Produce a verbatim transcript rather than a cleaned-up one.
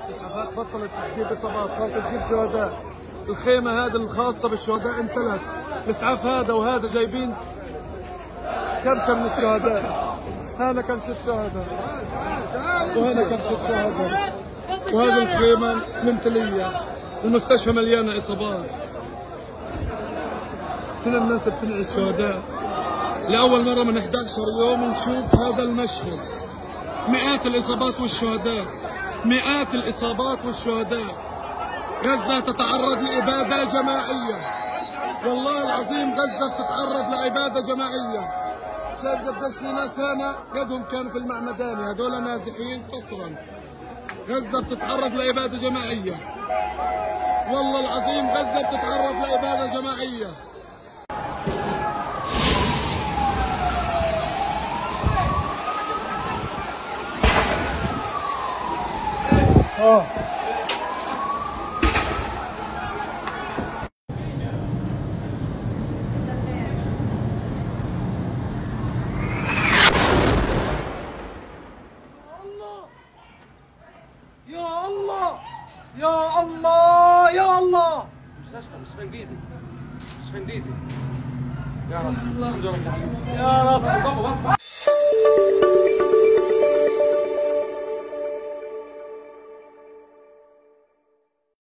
الإسعافات بطلت تجيب إصابات، صارت تجيب شهداء. الخيمة هذه الخاصة بالشهداء انتلت. الإسعاف هذا وهذا جايبين كرشة من الشهداء. هنا كرشة الشهداء وهنا كرشة الشهداء، وهذه الخيمة ممتلية. المستشفى مليانة إصابات. كل الناس بتنعي الشهداء. لأول مرة من إحدى عشر يوم نشوف هذا المشهد. مئات الإصابات والشهداء، مئات الإصابات والشهداء. غزة تتعرض لإبادة جماعية، والله العظيم غزة تتعرض لإبادة جماعية. شايف قديش في ناس هنا يدهم كانوا في المعمداني، هذول نازحين قسرا. غزة بتتعرض لإبادة جماعية، والله العظيم غزة بتتعرض لإبادة جماعية. اه يا الله يا الله يا الله. مستشفى مستشفى انجليزي مستشفى انجليزي. يا رب الحمد لله يا رب.